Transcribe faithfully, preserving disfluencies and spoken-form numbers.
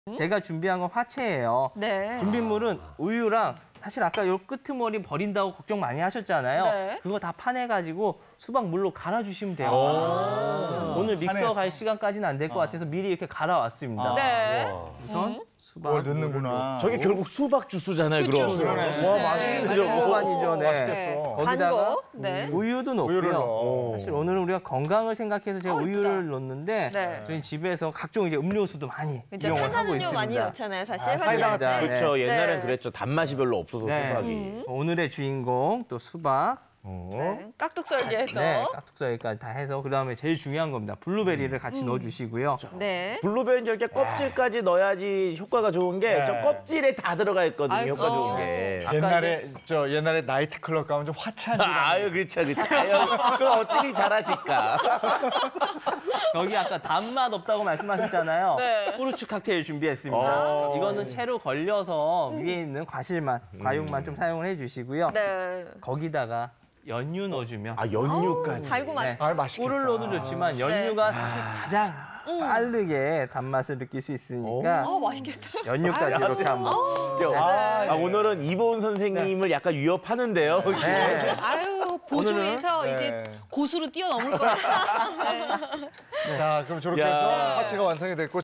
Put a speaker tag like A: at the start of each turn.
A: 제가 준비한 건 화채예요.
B: 네.
A: 준비물은 우유랑 사실 아까 요 끄트머리 버린다고 걱정 많이 하셨잖아요.
B: 네.
A: 그거 다 파내가지고 수박 물로 갈아주시면 돼요. 오늘 믹서
C: 파내서.
A: 갈 시간까지는 안 될 것 같아서 미리 이렇게 갈아왔습니다.
B: 네.
A: 우선 수박
C: 뭘 넣는구나.
D: 저게 결국 수박 주스잖아요, 그럼.
C: 그러네.
A: 와,
B: 네,
A: 맛있죠.
B: 맞아요.
A: 그거만이죠. 네.
C: 맛있겠어.
A: 거기다가
B: 반거. 네.
A: 우유도 넣고요.
C: 우유를 넣어.
A: 사실 오늘은 우리가 건강을 생각해서 제가
B: 어,
A: 우유를
B: 이쁘다.
A: 넣는데
B: 네.
A: 저희 집에서 각종 이제 음료수도 많이
B: 이제
A: 이용을 하고
B: 탄산음료
A: 있습니다.
B: 많이 넣잖아요, 사실.
C: 아, 사이다
B: 화채.
C: 같은
D: 그렇죠.
B: 네.
D: 옛날엔
B: 네.
D: 그랬죠. 단맛이 별로 없어서
A: 네.
D: 수박이.
B: 음.
A: 오늘의 주인공 또 수박.
B: 네. 깍둑썰기해서.
A: 네, 깍둑썰기까지 다 해서 그다음에 제일 중요한 겁니다. 블루베리를 같이
B: 음.
A: 넣어주시고요.
B: 네.
D: 블루베리는 저렇게 껍질까지 넣어야지 효과가 좋은 게
C: 네.
D: 저 껍질에 다 들어가 있거든요.
B: 아이고.
D: 효과 좋은 게.
C: 옛날에 저 옛날에 나이트클럽 가면 좀 화차한 줄 알았는데.
D: 아유, 그쵸, 그쵸. 아유, 그럼 어찌니 잘하실까.
A: 여기 아까 단맛 없다고 말씀하셨잖아요.
B: 네.
A: 후르츠 칵테일 준비했습니다.
D: 오.
A: 이거는 채로 걸려서 위에 있는 과실만, 과육만 좀 사용을 해주시고요.
B: 네.
A: 거기다가 연유 넣어주면
D: 아, 연유까지.
B: 달고 맛있
A: 네.
C: 아, 맛있겠다.
A: 꿀을 넣어도 좋지만 연유가 사실 가장 빠르게 단맛을 느낄 수 있으니까
B: 아, 맛있겠다.
A: 연유까지 이렇게 한번.
D: 아,
C: 예.
D: 오늘은 이보은 선생님을 약간 위협하는데요.
A: 네.
E: 아유, 보조에서
C: 오늘은-
E: 이제
C: 네.
E: 고수로 뛰어넘을 거야.
C: 자, 그럼 저렇게
D: 야.
C: 해서 화채가 완성이 됐고